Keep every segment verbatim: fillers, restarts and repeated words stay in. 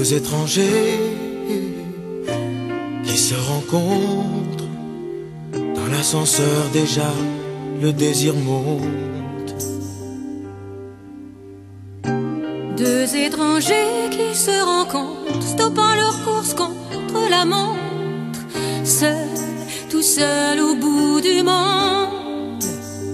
Deux étrangers qui se rencontrent dans l'ascenseur, déjà le désir monte. Deux étrangers qui se rencontrent, stoppant leur course contre la montre, seuls, tout seuls au bout du monde.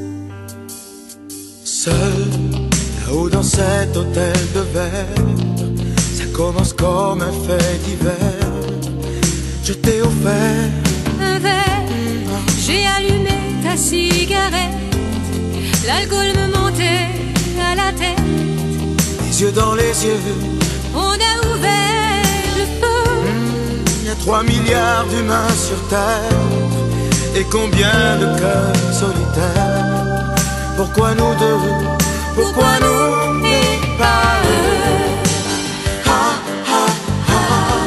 Seul, là-haut dans cet hôtel de verre, ça commence comme un fait divers. Je t'ai offert un verre, j'ai allumé ta cigarette, l'alcool me montait à la tête. Les yeux dans les yeux, on a ouvert le feu. Il mmh, y a trois milliards d'humains sur terre, et combien de cœurs solitaires. Pourquoi nous deux? Pourquoi nous et pas eux? Ha, ha, ha.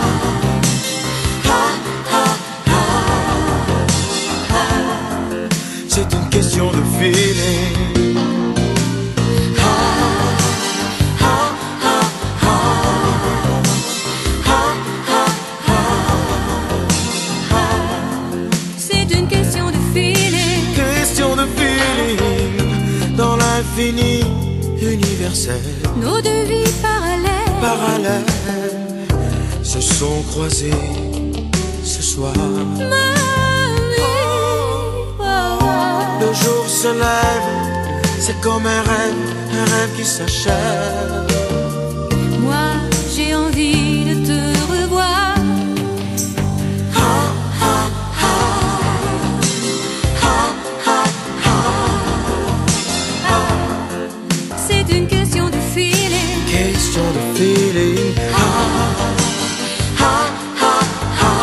Ha, ha, ha. Ha. C'est une question de feeling. Ha, ha, ha, ha. Ha, ha, ha. C'est une question de feeling. Question de feeling. Dans l'infini universel, nos deux vies parallèles, parallèles se sont croisées ce soir. Mamie, oh, oh. Le jour se lève, c'est comme un rêve, un rêve qui s'achève. Moi j'ai envie de te revoir. Ha, ha, ha. Ha, ha, ha. C'est une question de feeling. Question de feeling. Ha, ha, ha, ha.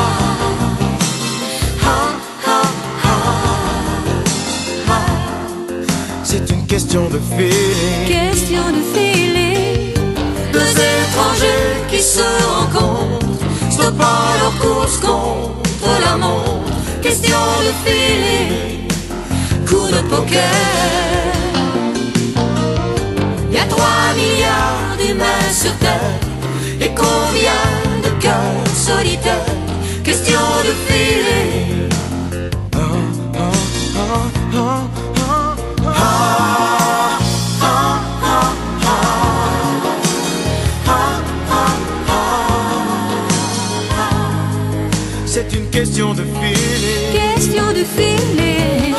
Ha, ha, ha. Ha. C'est une question de feeling. Question de feeling. Deux étrangers qui se rencontrent, stoppant leur course contre la montre. Question de feeling. Coup de poker. Y a trois milliards d'humains sur terre, et combien de cœurs solitaires. Question de feeling. Ah, ah, ah, ah, ah, ah, ah, ah, ah, ah. C'est une question de feeling. Question de feeling.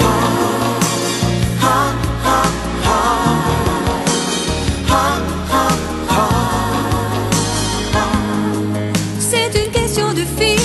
C'est une question de feeling.